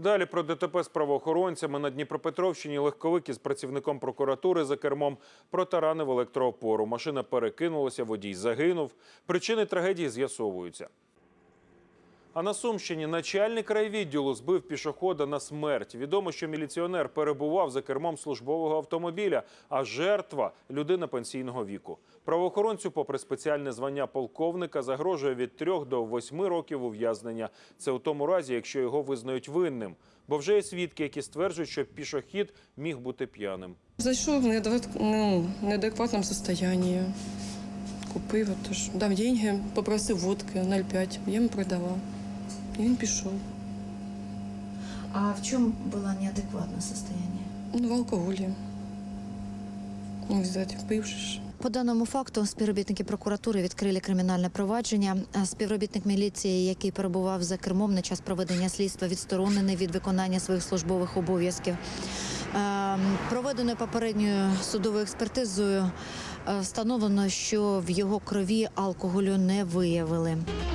Далі про ДТП з правоохоронцями. На Дніпропетровщині легковик із працівником прокуратури за кермом протаранив електроопору. Машина перекинулася, водій загинув. Причини трагедії з'ясовуються. А на Сумщині начальник райвідділу збив пішохода на смерть. Відомо, що міліціонер перебував за кермом службового автомобіля, а жертва – людина пенсійного віку. Правоохоронцю, попри спеціальне звання полковника, загрожує від 3 до 8 років ув'язнення. Це у тому разі, якщо його визнають винним. Бо вже є свідки, які стверджують, що пішохід міг бути п'яним. Зайшов в неадекватному стані. Купив, дав гроші, попросив водки 0,5, я йому продала. І він пішов. А в чому було неадекватне состояние? В алкоголі. Взяти, пивши. По даному факту співробітники прокуратури відкрили кримінальне провадження. Співробітник міліції, який перебував за кермом на час проведення слідства, відсторонений від виконання своїх службових обов'язків. Проведеною попередньою судовою експертизою встановлено, що в його крові алкоголю не виявили.